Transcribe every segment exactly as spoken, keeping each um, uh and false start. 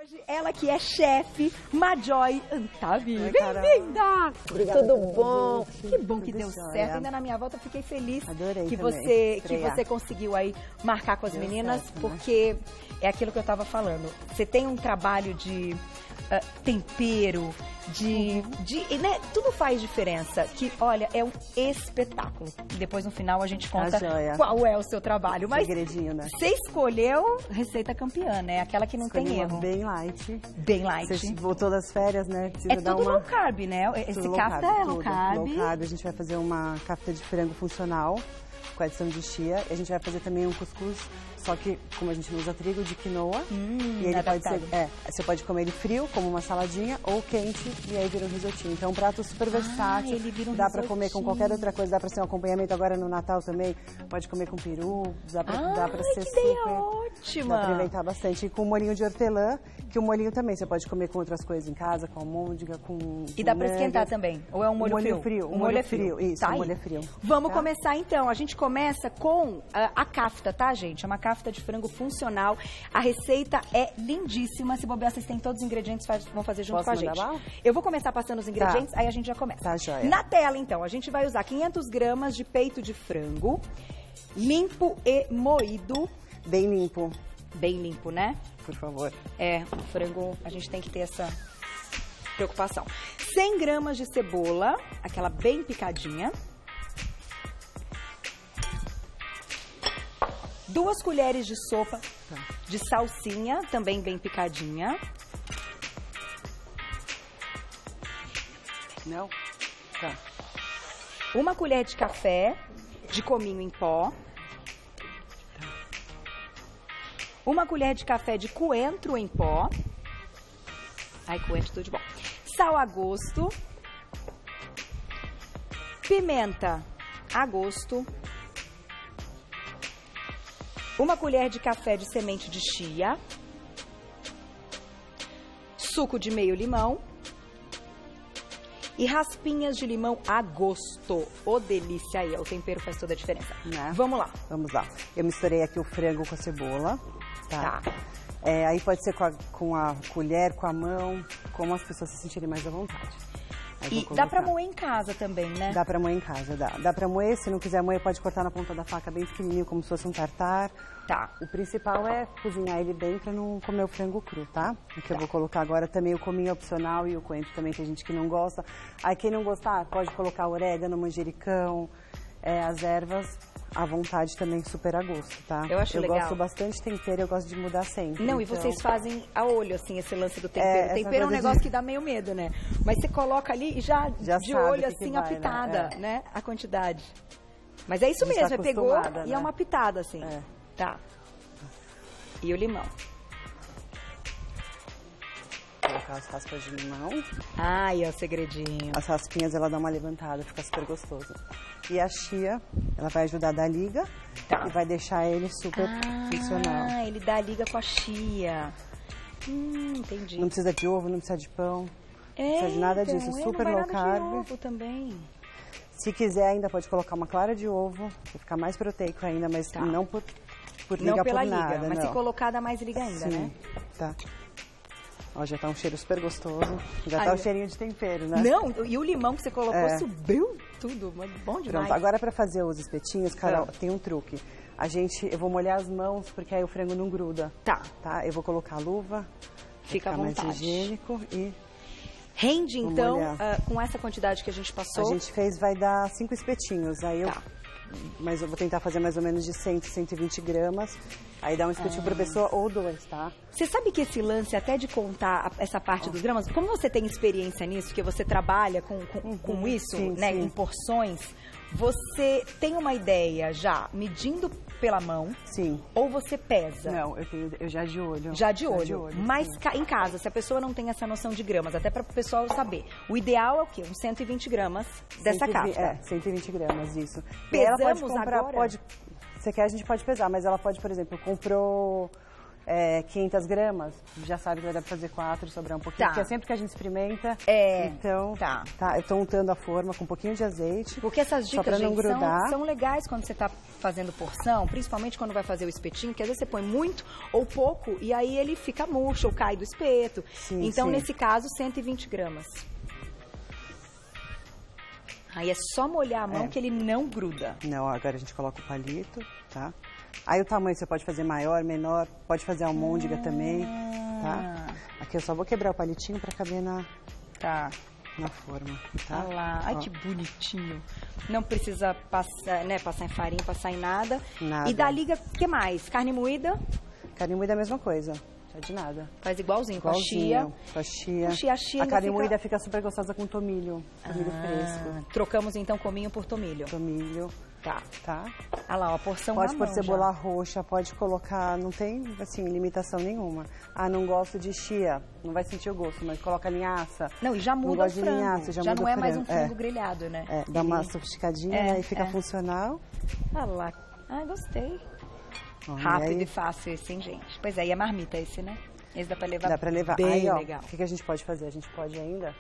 Hoje, ela que é chefe, Majoy Antavi. Bem-vinda! Tudo bom? Que bom que deu certo. Ainda na minha volta fiquei feliz Adorei que também. você que Estrear. você conseguiu aí marcar com as Deu meninas, certo, né? porque é aquilo que eu estava falando. Você tem um trabalho de uh, tempero, de, Uhum. de né, tudo faz diferença. Que olha, é um espetáculo. E depois no final a gente conta joia. qual é o seu trabalho. Mas Segredinho, né? você escolheu receita campeã, né? Aquela que não Escolhi tem uma erro. bem light. Bem light. Você voltou das férias, né? Precisa É dar tudo uma... low carb, né? Esse Tudo low kafta carb, é low tudo. carb. Low carb. A gente vai fazer uma kafta de frango funcional com adição de chia. E a gente vai fazer também um cuscuz, só que como a gente não usa trigo, de quinoa. Hum, e ele pode adaptado. ser, é, você pode comer ele frio, como uma saladinha, ou quente, e aí vira um risotinho. Então é um prato super versátil. ele vira um dá pra comer com risotinho. qualquer outra coisa, dá pra ser um acompanhamento agora no Natal também. Pode comer com peru, dá pra, dá pra Ai, ser que ideia super... ótima! Dá pra inventar bastante. E com molhinho de hortelã, que o molhinho também você pode comer com outras coisas em casa, com almôndega, com... E dá com pra esquentar nuggets. também? Ou é um molho, molho frio? frio, Um um molho molho é frio. frio, isso, Tá um aí. molho é frio. Vamos Tá? começar então. A gente começa com a, a kafta, tá, gente? É uma kafta de frango funcional. A receita é lindíssima. Se bobear, vocês têm todos os ingredientes, faz, vão fazer junto Posso com a mandar gente. bala? Eu vou começar passando os ingredientes, aí a gente já começa. Tá, joia. Na tela, então, a gente vai usar quinhentas gramas de peito de frango, limpo e moído. Bem limpo, Bem limpo, né? por favor. É, o frango, a gente tem que ter essa preocupação. cem gramas de cebola, aquela bem picadinha. Duas colheres de sopa de salsinha, também bem picadinha. Não? Tá. Uma colher de café de cominho em pó. Uma colher de café de coentro em pó. Ai, coentro tudo de bom. Sal a gosto. Pimenta a gosto. Uma colher de café de semente de chia. Suco de meio limão. E raspinhas de limão a gosto. Ô, delícia aí, o tempero faz toda a diferença. Né? Vamos lá. Vamos lá. Eu misturei aqui o frango com a cebola. Tá. Tá. É, aí pode ser com a, com a colher, com a mão, como as pessoas se sentirem mais à vontade. Aí E vou dá pra colocar. moer em casa também, né? Dá pra moer em casa, dá. Dá pra moer, se não quiser moer, pode cortar na ponta da faca bem pequenininho, como se fosse um tartar. Tá. O principal é cozinhar ele bem pra não comer o frango cru, tá? O que eu vou colocar agora também, o cominho é opcional e o coentro também, tem gente que não gosta. Aí quem não gostar, pode colocar orégano, manjericão, é, as ervas à vontade também, super a gosto, tá? Eu acho eu legal. gosto bastante de tempero, eu gosto de mudar sempre. Não, e então- vocês fazem a olho, assim, esse lance do tempero. É, essa tempero é um coisa de- negócio que dá meio medo, né? Mas você coloca ali e já, Já de sabe olho, o que que assim, vai, a né? pitada, É. né? A quantidade. Mas é isso A gente mesmo, tá é pegou acostumada, e é né? uma pitada, assim. É. Tá. E o limão. Vou colocar as raspas de limão. Ai, é o segredinho. As raspinhas, ela dá uma levantada, fica super gostoso. E a chia, ela vai ajudar a dar liga Tá. e vai deixar ele super funcional. Ah, ele dá a liga com a chia. Hum, entendi. Não precisa de ovo, não precisa de pão. É, precisa de nada então, disso, é, super não vai low nada de carb. ovo também. Se quiser, ainda pode colocar uma clara de ovo, pra ficar mais proteico ainda, mas Tá. não por, por liga Não pela por nada, liga, mas não. se colocar dá mais liga ainda, Sim, né? tá. Ó, já tá um cheiro super gostoso. Já Ai, tá o meu- cheirinho de tempero, né? Não, e o limão que você colocou É. subiu tudo, mas bom demais. Pronto, agora para fazer os espetinhos, Carol, Ah. tem um truque. A gente, eu vou molhar as mãos porque aí o frango não gruda, Tá, tá? Eu vou colocar a luva, fica à ficar mais vontade. higiênico e Rende, Vou então, molhar. ah, com essa quantidade que a gente passou. a gente fez, vai dar cinco espetinhos. Aí eu, Tá. mas eu vou tentar fazer mais ou menos de cem, cento e vinte gramas. Aí dá um espetinho Ah. por pessoa ou dois, tá? Você sabe que esse lance até de contar a- essa parte dos gramas, como você tem experiência nisso, porque você trabalha com, com, com Uhum, isso, sim, né, sim. em porções, você tem uma ideia já medindo pela mão Sim. ou você pesa? Não, eu tenho, eu já de olho. Já de olho. Mas sim. ca- em casa, se a pessoa não tem essa noção de gramas, até para o pessoal saber, o ideal é o quê? Uns cento e vinte gramas dessa cento e vinte, kafta. É, cento e vinte gramas, isso. E aí ela pode Pesamos comprar, agora? pode... Você quer, a gente pode pesar, mas ela pode, por exemplo, comprou é, quinhentas gramas, já sabe que vai dar pra fazer quatro, sobrar um pouquinho. Tá. Porque é sempre que a gente experimenta, É, então, tá. tá, eu tô untando a forma com um pouquinho de azeite. Porque essas só pra dicas, não gente, são, grudar. são legais quando você tá fazendo porção, principalmente quando vai fazer o espetinho, que às vezes você põe muito ou pouco e aí ele fica murcho ou cai do espeto. Sim, então, sim. nesse caso, cento e vinte gramas. Aí é só molhar a mão É. que ele não gruda. Não, agora a gente coloca o palito, tá? Aí o tamanho você pode fazer maior, menor, pode fazer almôndega Ah. também, tá? Aqui eu só vou quebrar o palitinho pra caber na, Tá. na forma, tá? Olha lá. Ai, Ó, que bonitinho. Não precisa passar, né, passar em farinha, passar em nada. Nada. E da liga, o que mais? Carne moída? Carne moída é a mesma coisa, já de nada. Faz igualzinho, com a chia. Igualzinho, com a chia. Com chia, a chia A ainda carne fica- moída fica super gostosa com tomilho, tomilho Ah, fresco. Trocamos então cominho por tomilho. Tomilho, Tá. tá? Olha lá, ó, a porção Pode na pôr mão cebola já. roxa, pode colocar, não tem, assim, limitação nenhuma. Ah, não gosto de chia, não vai sentir o gosto, mas coloca linhaça. Não, e já Não muda o gosto de frango. linhaça, já já muda não o é mais um frango, frango é. grelhado, né? É, dá uma Ele- sofisticadinha, É, né, e fica é. funcional. Olha lá. Ai, gostei. Ó, e Rápido aí e fácil esse, hein, gente? Pois é, e é marmita esse, né? Esse dá pra levar dá pra levar. bem Aí, ó, legal. o que, que a gente pode fazer? A gente pode ainda...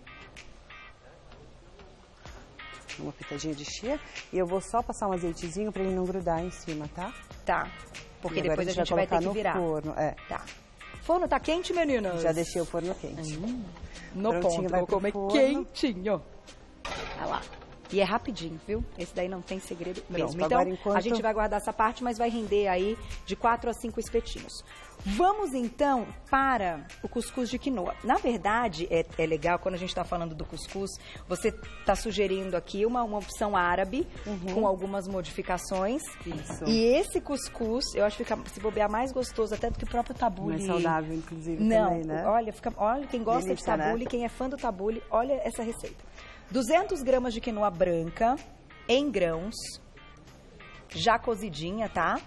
Uma pitadinha de chia. E eu vou só passar um azeitezinho pra ele não grudar em cima, tá? Tá. Porque E agora depois a gente vai, ter colocar que no virar. forno, é. Tá. Forno tá quente, meninas? Já deixei o forno quente. No Prontinho, ponto, vai vou pro comer forno. quentinho. Olha lá. E é rapidinho, viu? Esse daí não tem segredo mesmo. Pronto, Então, agora enquanto- a gente vai guardar essa parte, mas vai render aí de quatro a cinco espetinhos. Vamos, então, para o cuscuz de quinoa. Na verdade, é, é legal, quando a gente está falando do cuscuz, você está sugerindo aqui uma, uma opção árabe, com algumas modificações. Isso. E esse cuscuz, eu acho que fica, se bobear, mais gostoso até do que o próprio tabule. Mais saudável, inclusive, Não, também, né? olha, fica, olha, quem gosta Delícia, de tabule, né? quem é fã do tabule, olha essa receita. duzentas gramas de quinoa branca em grãos, já cozidinha, tá?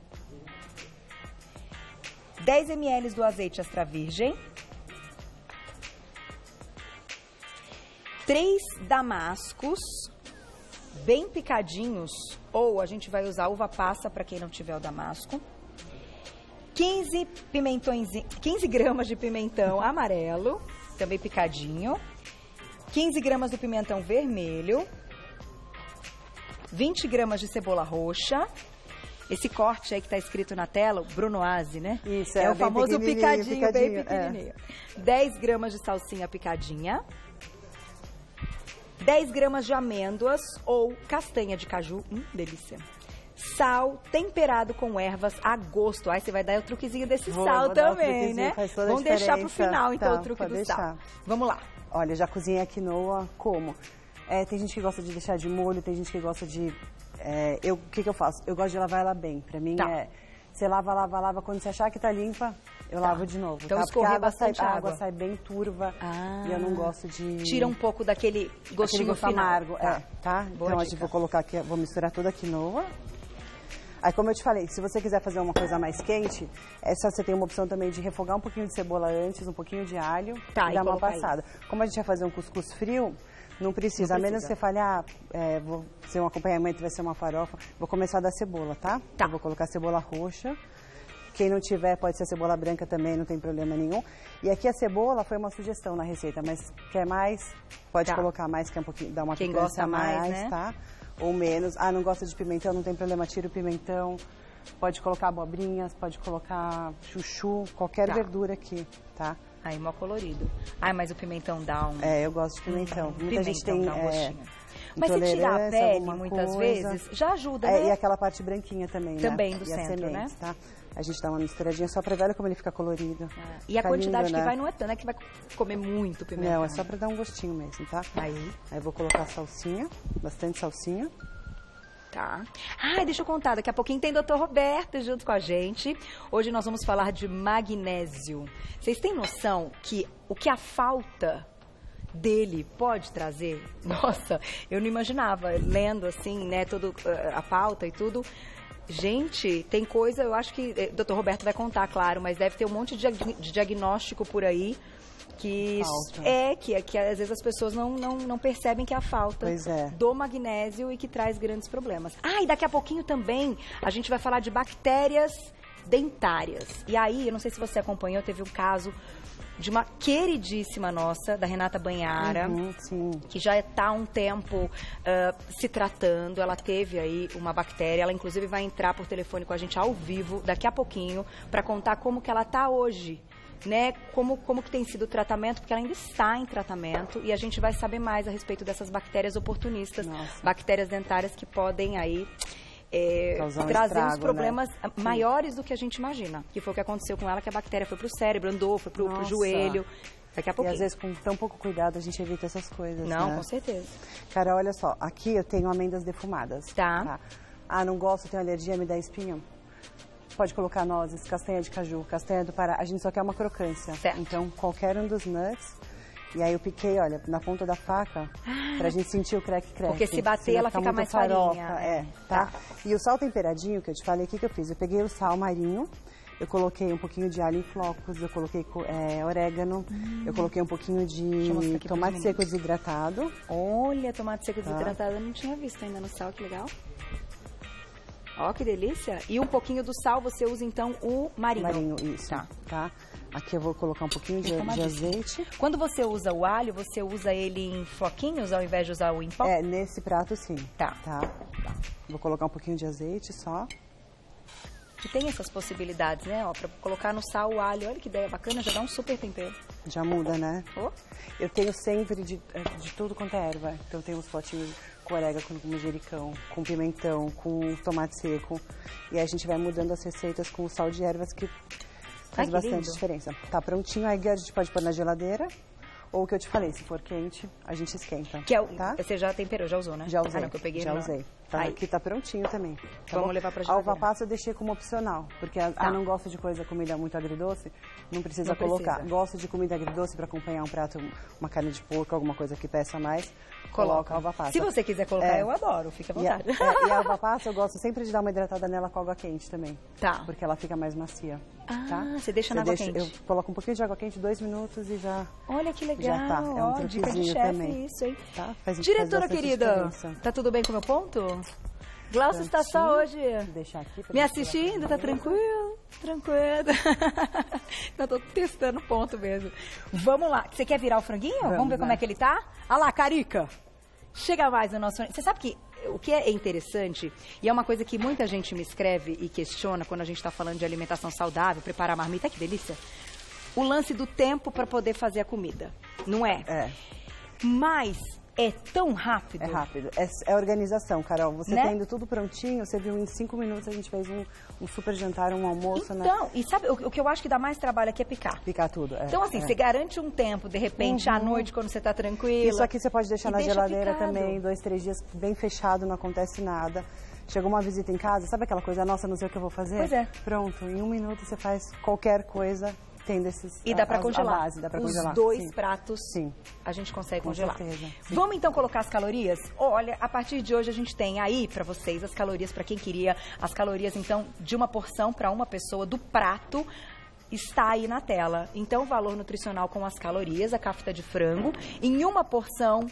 dez mililitros do azeite extra virgem. Três damascos, bem picadinhos, ou a gente vai usar uva passa para quem não tiver o damasco. quinze pimentões, quinze gramas de pimentão amarelo, também picadinho. quinze gramas do pimentão vermelho. vinte gramas de cebola roxa. Esse corte aí que tá escrito na tela, o brunoise, né? Isso, é, é o bem famoso pequenininho, picadinho, bem picadinho, é. pequenininho. dez gramas de salsinha picadinha. dez gramas de amêndoas ou castanha de caju. Hum, delícia. Sal temperado com ervas a gosto. Aí você vai dar o truquezinho desse Vou, sal vou dar o também, truquezinho, né? faz toda a Vamos deixar pro diferença. final, então, Tá, o truque pode do deixar. sal. Vamos lá. Olha, já cozinhei a quinoa como? É, tem gente que gosta de deixar de molho, tem gente que gosta de... é, eu, o que, que eu faço? Eu gosto de lavar ela bem. Pra mim Tá. é... Você lava, lava, lava. Quando você achar que tá limpa, eu Tá. lavo de novo. Então tá? escorrer Porque a água sai, bastante a água. água sai bem turva. Ah. E eu não gosto de... Tira um pouco daquele gostinho Aquele gosto final. amargo, Tá. é, tá? Boa então a dica. gente vou colocar aqui, vou misturar toda a quinoa. Aí, como eu te falei, se você quiser fazer uma coisa mais quente, essa você tem uma opção também de refogar um pouquinho de cebola antes, um pouquinho de alho Tá, e e dar uma colocar passada. Como a gente vai fazer um cuscuz frio, não precisa. Não A menos precisa. que você fale, ah, é, vou ser um acompanhamento, vai ser uma farofa. Vou começar da cebola, tá? Tá. Eu vou colocar cebola roxa. Quem não tiver, pode ser cebola branca também, não tem problema nenhum. E aqui a cebola foi uma sugestão na receita, mas quer mais, pode Tá. colocar mais, que é um pouquinho, dá uma Quem picância gosta a mais, mais, né? tá? Ou menos. Ah, não gosta de pimentão, não tem problema, tira o pimentão. Pode colocar abobrinhas, pode colocar chuchu, qualquer Tá. verdura aqui, tá? Aí, mó colorido. Ai, mas o pimentão dá um... É, eu gosto de pimentão. Muita pimentão gente tem dá um é, gostinho. Mas se tirar a intolerância, pele, alguma muitas coisa. vezes, já ajuda, É, né? e aquela parte branquinha também, Também né? do e as centro, né? sementes, tá? A gente dá uma misturadinha só pra ver olha como ele fica colorido. Ah, E a Fica quantidade lindo, que né? vai não é tanto, é que vai comer muito pimentão. Não, é só pra dar um gostinho mesmo, tá? Aí, Aí eu vou colocar salsinha, bastante salsinha. tá. Ai, deixa eu contar, daqui a pouquinho tem doutor Roberto junto com a gente. Hoje nós vamos falar de magnésio. Vocês têm noção que o que a falta dele pode trazer? Nossa, eu não imaginava, lendo assim, né, toda a pauta e tudo. Gente, tem coisa, eu acho que o doutor Roberto vai contar, claro, mas deve ter um monte de, diag- de diagnóstico por aí que Falta. é que, que às vezes as pessoas não, não, não percebem que é a falta Pois é. do magnésio e que traz grandes problemas. Ah, e daqui a pouquinho também a gente vai falar de bactérias dentárias. E aí, eu não sei se você acompanhou, teve um caso de uma queridíssima nossa, da Renata Banhara, Uhum, sim. que já está há um tempo uh, se tratando. Ela teve aí uma bactéria, ela inclusive vai entrar por telefone com a gente ao vivo daqui a pouquinho para contar como que ela está hoje, né? Como, como que tem sido o tratamento, porque ela ainda está em tratamento e a gente vai saber mais a respeito dessas bactérias oportunistas, Nossa. bactérias dentárias que podem aí É, um trazer estrago, uns problemas né? maiores do que a gente imagina. Que foi o que aconteceu com ela, que a bactéria foi pro cérebro, andou, foi pro, pro joelho. Daqui a E pouquinho. às vezes com tão pouco cuidado a gente evita essas coisas, Não, né? com certeza. Cara, olha só, aqui eu tenho amêndoas defumadas. Tá. Ah, não gosto, tenho alergia, me dá espinho. Pode colocar nozes, castanha de caju, castanha do Pará. A gente só quer uma crocância. Certo. Então, qualquer um dos nuts. E aí eu piquei, olha, na ponta da faca, ah, pra gente sentir o crack-crack. Porque se bater, ela fica mais farofa, farinha. É, tá? E o sal temperadinho que eu te falei, o que que eu fiz? Eu peguei o sal marinho, eu coloquei um pouquinho de alho em flocos, eu coloquei é, orégano, hum. eu coloquei um pouquinho de tomate seco desidratado. Olha, tomate seco tá. desidratado eu não tinha visto ainda no sal, que legal. Ó, que delícia. E um pouquinho do sal, você usa então o marinho. Marinho, isso. Tá. tá? Aqui eu vou colocar um pouquinho de, de azeite. Quando você usa o alho, você usa ele em floquinhos ao invés de usar o em pó? É, nesse prato sim. Tá. Tá. tá. Vou colocar um pouquinho de azeite só. Que tem essas possibilidades, né? Ó, pra colocar no sal o alho. Olha que ideia bacana, já dá um super tempero. Já muda, né? Oh. Eu tenho sempre de, de tudo quanto é erva. Então eu tenho uns potinhos com orégano, com manjericão, com pimentão, com tomate seco. E aí a gente vai mudando as receitas com o sal de ervas que faz Ai, bastante lindo. diferença. Tá prontinho, aí a gente pode pôr na geladeira. Ou o que eu te falei, se for quente, a gente esquenta. Que é o, tá? Você já temperou, já usou, né? Já usei. Ah, não, que eu peguei já na... usei. Tá, aqui tá prontinho também. Tá Vamos bom? levar pra A geladeira. uva passa eu deixei como opcional, porque a, tá. ah, não gosto de coisa, comida muito agridoce, não precisa não colocar. Precisa. Gosto de comida agridoce para acompanhar um prato, uma carne de porco, alguma coisa que peça mais, coloca a uva passa. Se você quiser colocar, é. eu adoro, fica à vontade. E a, é, e a uva passa eu gosto sempre de dar uma hidratada nela com água quente também. Tá. Porque ela fica mais macia. Ah, tá? você deixa eu na água deixo, quente? Eu coloco um pouquinho de água quente, dois minutos e já... Olha que legal, já tá. É um ó, dica de chefe isso, hein? Tá? Faz, Diretora faz querida, tá tudo bem com o meu ponto? Glaucio está só hoje deixar aqui me assistindo, tá tranquilo? Tranquilo. Não, tô testando ponto mesmo. Vamos lá. Você quer virar o franguinho? Vamos, Vamos ver lá. como é que ele tá? Olha lá, Carica. Chega mais no nosso... Você sabe que o que é interessante, e é uma coisa que muita gente me escreve e questiona quando a gente está falando de alimentação saudável, preparar marmita, que delícia. O lance do tempo para poder fazer a comida, não é? É. Mas... é tão rápido. É rápido. É, é organização, Carol. Você né? tendo tudo prontinho, você viu em cinco minutos a gente fez um, um super jantar, um almoço. Então, né? e sabe, o, o que eu acho que dá mais trabalho aqui é picar. Picar tudo, é. Então, assim, é. você garante um tempo, de repente, uhum. à noite, quando você tá tranquila. Isso aqui você pode deixar na deixa geladeira picado. também, dois, três dias, bem fechado, não acontece nada. Chegou uma visita em casa, sabe aquela coisa, nossa, não sei o que eu vou fazer? Pois é. Pronto, em um minuto você faz qualquer coisa. Tendo esses, e dá para congelar. Base, dá pra Os congelar. dois Sim. pratos Sim. a gente consegue Com congelar. Certeza. Vamos então colocar as calorias? Olha, a partir de hoje a gente tem aí para vocês as calorias, para quem queria, as calorias então de uma porção para uma pessoa do prato. Está aí na tela. Então, o valor nutricional com as calorias, a cafta de frango, em uma porção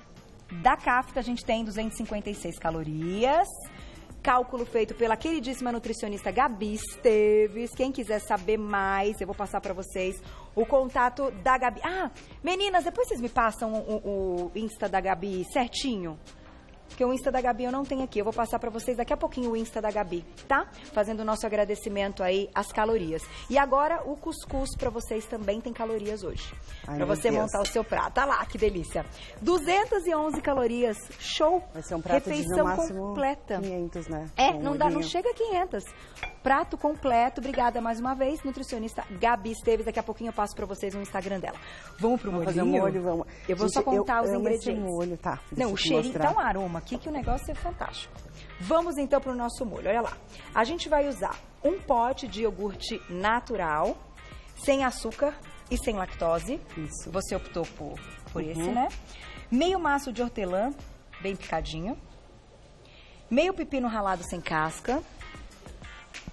da cafta a gente tem duzentas e cinquenta e seis calorias. Cálculo feito pela queridíssima nutricionista Gabi Esteves. Quem quiser saber mais, eu vou passar para vocês o contato da Gabi. Ah, meninas, depois vocês me passam o, o Insta da Gabi certinho. Porque o Insta da Gabi eu não tenho aqui. Eu vou passar para vocês daqui a pouquinho o Insta da Gabi, tá? Fazendo o nosso agradecimento aí às calorias. E agora o cuscuz para vocês também tem calorias hoje. Para você Deus. montar o seu prato. Tá lá, que delícia. duzentas e onze calorias. Show. Vai ser um prato Refeição de no máximo completa. quinhentos, né? É, Com não dá, não chega a quinhentos. Prato completo. Obrigada mais uma vez, nutricionista Gabi Esteves. Daqui a pouquinho eu passo para vocês o Instagram dela. Vamos pro vamos molhinho? Fazer um molho, vamos. Eu vou Gente, só contar eu, os eu ingredientes. Esse molho, tá? Não, o cheirinho tá um aroma aqui que o negócio é fantástico. Vamos então pro nosso molho. Olha lá. A gente vai usar um pote de iogurte natural, sem açúcar e sem lactose. Isso. Você optou por, por uhum. esse, né? Meio maço de hortelã, bem picadinho. Meio pepino ralado sem casca.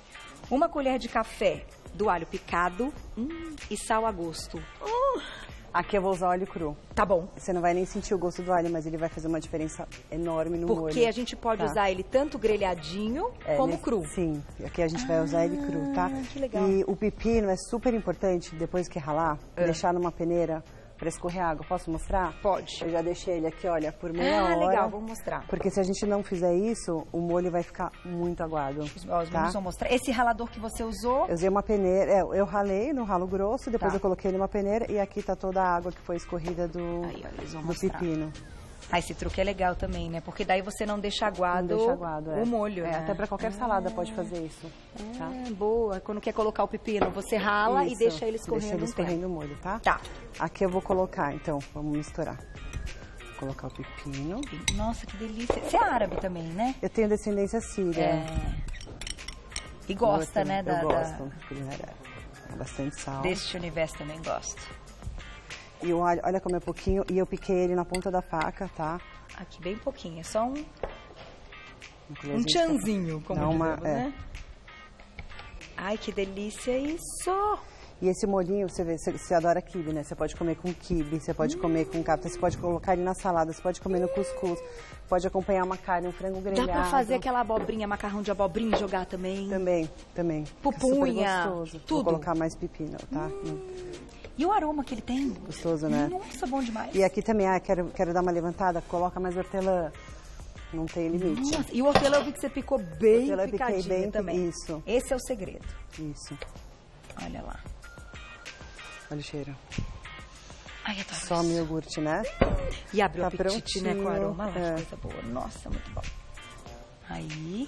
Uma colher de café do alho picado hum, e sal a gosto. Uh, Aqui eu vou usar óleo cru. Tá bom. Você não vai nem sentir o gosto do alho, mas ele vai fazer uma diferença enorme no molho. Porque a gente pode tá. usar ele tanto grelhadinho é, como nesse, cru. Sim, aqui a gente vai usar ele cru, tá? Que legal. E o pepino é super importante, depois que ralar, é. deixar numa peneira para escorrer água. Posso mostrar? Pode. Eu já deixei ele aqui, olha, por meia ah, hora. Ah, legal, vou mostrar. Porque se a gente não fizer isso, o molho vai ficar muito aguado. Os, ó, os tá? meninos vão mostrar. Esse ralador que você usou... Eu usei uma peneira, é, eu ralei no ralo grosso, depois tá. eu coloquei numa peneira e aqui tá toda a água que foi escorrida do, Aí, ó, eles vão do mostrar. pepino. Ah, esse truque é legal também, né? Porque daí você não deixa aguado, não deixa aguado é. o molho, é, né? Até para qualquer ah. salada pode fazer isso. Tá? Ah, boa. Quando quer colocar o pepino, você rala isso. e deixa ele escorrendo. Deixa ele escorrendo o molho, tá? Tá. Aqui eu vou colocar, então, vamos misturar. Vou colocar o pepino. Nossa, que delícia. Você é árabe também, né? Eu tenho descendência síria. É. E gosta, eu, né? Eu da, gosto. Da... Bastante sal. Deste universo também gosto. E o alho, olha como é pouquinho, e eu piquei ele na ponta da faca, tá? Aqui bem pouquinho, é só um... Um, um tchanzinho, como Não, dizemos, uma, é. né? Ai, que delícia isso! E esse molhinho, você vê, você, você adora quibe, né? Você pode comer com quibe, você pode hum. comer com capta, você pode colocar ele na salada, você pode comer no cuscuz, pode acompanhar uma carne, um frango grelhado. Dá pra fazer aquela abobrinha, macarrão de abobrinha e jogar também? Também, também. Pupunha, gostoso. tudo. Vou colocar mais pepino, tá? Hum. E o aroma que ele tem? Gostoso, né? Nossa, bom demais. E aqui também, ah, quero, quero dar uma levantada, coloca mais hortelã. Não tem limite. Nossa, e o hortelã eu vi que você picou bem hortelã picadinho piquei bem, também. Isso. Esse é o segredo. Isso. Olha lá. Olha o cheiro. Ai, adoro Só o iogurte, né? E abriu tá o apetite, prontinho. né, com o aroma. Lá, é. coisa boa. Nossa, muito bom. Aí,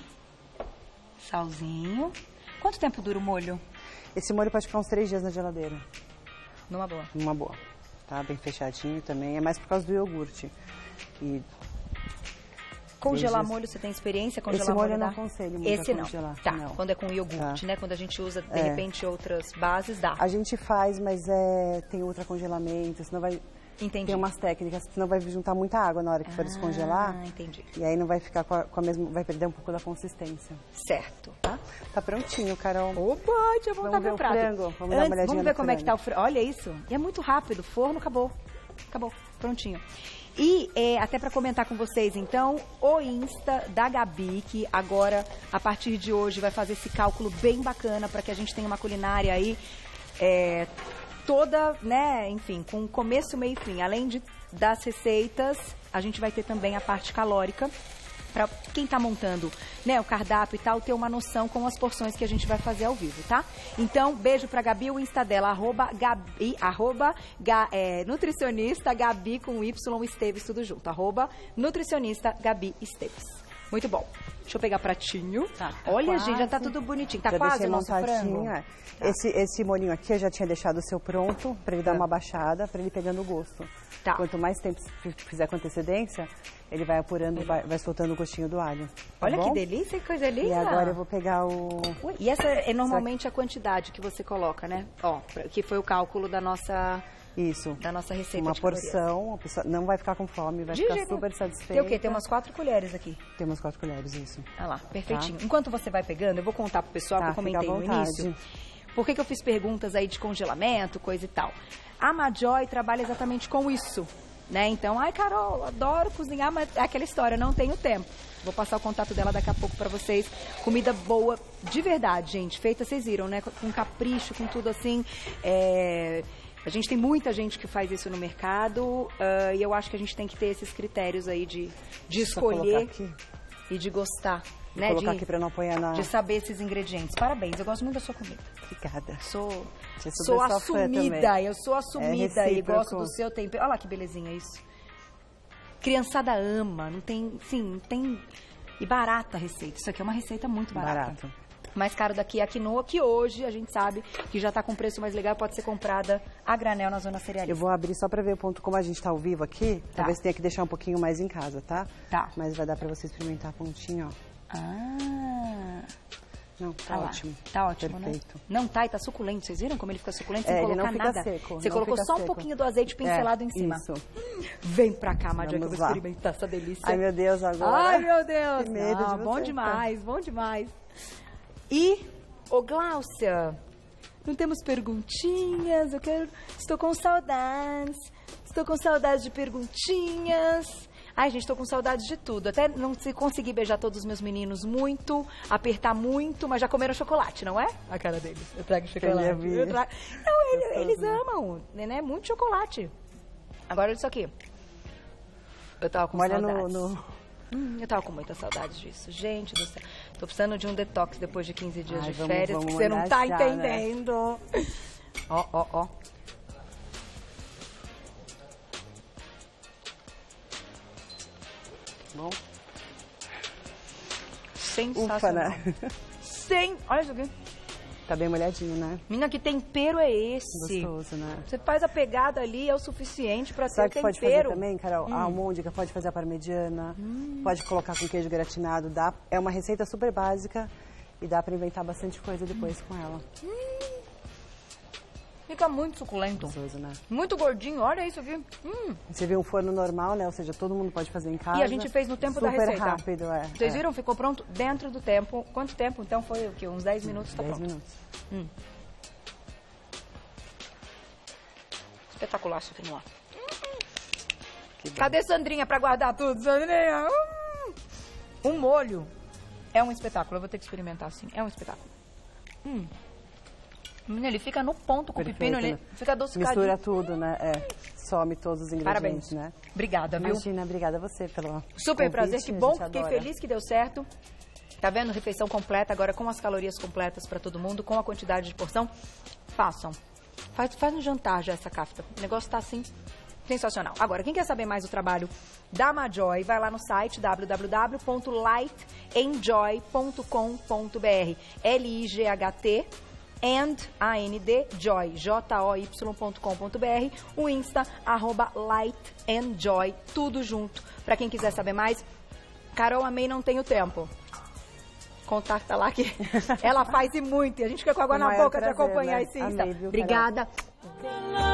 salzinho. Quanto tempo dura o molho? Esse molho pode ficar uns três dias na geladeira. Numa boa. Numa boa. Tá bem fechadinho também. É mais por causa do iogurte. E... Congelar molho, você tem experiência? Congelar Esse molho, molho eu não dá? aconselho muito Esse a não. congelar. Tá, não. quando é com iogurte, tá. né? Quando a gente usa, de é. repente, outras bases, dá. A gente faz, mas é, tem ultracongelamento, senão vai... Entendi. Tem umas técnicas, senão vai juntar muita água na hora que for ah, descongelar. entendi. E aí não vai ficar com a, com a mesma... Vai perder um pouco da consistência. Certo. Tá? Tá prontinho, Carol. Opa, deixa eu voltar Vamos ver meu o prato. frango. Vamos Antes, dar uma olhadinha Vamos ver no como é que tá o frango. frango. Olha isso. E é muito rápido. Forno, acabou. Acabou. Prontinho. E é, até para comentar com vocês, então, o Insta da Gabi, que agora, a partir de hoje, vai fazer esse cálculo bem bacana para que a gente tenha uma culinária aí é, toda, né, enfim, com começo, meio e fim. Além de, das receitas, a gente vai ter também a parte calórica, para quem está montando, né, o cardápio e tal, ter uma noção com as porções que a gente vai fazer ao vivo, tá? Então, beijo pra Gabi, o Insta dela, arroba, Gabi, arroba ga, é, nutricionista Gabi com Y Esteves, tudo junto, arroba nutricionista Gabi Esteves. Muito bom. Deixa eu pegar pratinho. Tá, tá Olha, quase. gente, já tá tudo bonitinho. Tá já quase deixei o nosso montadinho, frango? é. Tá. Esse, esse molinho aqui eu já tinha deixado o seu pronto, para ele dar Tá. uma baixada, para ele pegando o gosto. Tá. Quanto mais tempo fizer com antecedência, ele vai apurando, vai, vai soltando o gostinho do alho. Tá Olha bom? que delícia, que coisa linda. E agora eu vou pegar o... Ui, e essa é normalmente a quantidade que você coloca, né? Ó, que foi o cálculo da nossa... Isso. Da nossa receita Uma de calorias. porção, a pessoa não vai ficar com fome, vai De ficar jeito super nenhum. satisfeita. Tem o quê? Tem umas quatro colheres aqui. Tem umas quatro colheres, isso. Olha lá, perfeitinho. Tá. Enquanto você vai pegando, eu vou contar pro pessoal tá, que eu comentei no início. Por que que eu fiz perguntas aí de congelamento, coisa e tal. A Majoy trabalha exatamente com isso, né? Então, ai, Carol, adoro cozinhar, mas é aquela história, não tenho tempo. Vou passar o contato dela daqui a pouco pra vocês. Comida boa, de verdade, gente. Feita, vocês viram, né? Com capricho, com tudo assim. É... A gente tem muita gente que faz isso no mercado uh, e eu acho que a gente tem que ter esses critérios aí de, de escolher e de gostar, Vou né? colocar de, aqui pra não apoiar na... de saber esses ingredientes. Parabéns, eu gosto muito da sua comida. Obrigada. Sou, sou assumida, eu sou assumida é e gosto do seu tempero. Olha lá que belezinha isso. Criançada ama, não tem, sim, não tem... E barata a receita, isso aqui é uma receita muito barata. Barato. Mais caro daqui é a quinoa, que hoje a gente sabe que já está com preço mais legal, pode ser comprada a granel na zona cerealista. Eu vou abrir só para ver o ponto, como a gente está ao vivo aqui, Tá. talvez tenha que deixar um pouquinho mais em casa, tá? Tá. Mas vai dar para você experimentar a pontinha, ó. Ah, Não, tá ah lá. ótimo. Tá ótimo, Perfeito. né? Não tá e tá suculento. Vocês viram como ele fica suculento sem É, ele colocar não fica nada? seco, Você não colocou fica só um seco. pouquinho do azeite pincelado É, em cima. isso. Vem pra cá, Madia, que eu vou Vamos lá. experimentar essa delícia. Ai, meu Deus, agora. Ai, meu Deus. Que medo Ah, de bom você. demais, bom demais. E, ô Gláucia, Não temos perguntinhas, eu quero... Estou com saudades, estou com saudades de perguntinhas. Ai, gente, estou com saudades de tudo. Até não se conseguir beijar todos os meus meninos muito, apertar muito, mas já comeram chocolate, não é? A cara deles. Eu trago chocolate. Eu trago... Não, eles, eles amam, né? Muito chocolate. Agora, olha isso aqui. Eu tava com Olha saudades. No, no... Hum, eu tava com muita saudade disso. Gente do céu. Tô precisando de um detox depois de quinze dias Ai, de vamos, férias, vamos que você não tá já, entendendo. Né? Ó, ó, ó. Bom. Sensacional. Ufa, né? Sem... Olha isso aqui. Tá bem molhadinho, né? Menina, que tempero é esse? Gostoso, né? Você faz a pegada ali, é o suficiente pra Sabe ter o que tempero. pode fazer também, Carol? Hum. A almôndega, pode fazer a parmegiana, hum. pode colocar com queijo gratinado. Dá... É uma receita super básica e dá pra inventar bastante coisa depois hum. com ela. Hum. Fica muito suculento. Gostoso, né? Muito gordinho, olha isso aqui. Hum. Você viu um forno normal, né? Ou seja, todo mundo pode fazer em casa. E a gente fez no tempo super da receita. Super rápido, é. Vocês é. viram? Ficou pronto dentro do tempo. Quanto tempo? Então foi o quê? Uns dez minutos, tá dez pronto. minutos. Hum. Espetacular isso aqui, ó. Hum. Cadê Sandrinha pra guardar tudo, Sandrinha? Hum. Um molho é um espetáculo. Eu vou ter que experimentar assim. É um espetáculo. Hum. Ele fica no ponto com Perfeito, o pepino, ele né? fica adocicadinho. Mistura tudo, né? É, some todos os ingredientes, Parabéns. né? Obrigada, viu? Imagina, obrigada a você pelo Super convite, prazer, que bom, fiquei adora. feliz que deu certo. Tá vendo? Refeição completa, agora com as calorias completas para todo mundo, com a quantidade de porção. Façam. Faz, faz um jantar já essa kafta. O negócio tá assim, sensacional. Agora, quem quer saber mais do trabalho da Majoy, vai lá no site w w w ponto light enjoy ponto com ponto b r. L I G H T and, A N D, joy, J O Y ponto com ponto b r, o Insta, arroba lightenjoy, tudo junto. Pra quem quiser saber mais, Carol Amei não tenho tempo. Contacta lá que ela faz e muito, e a gente fica com água na boca de acompanhar né? esse Insta. Amei, viu, Obrigada. Carol?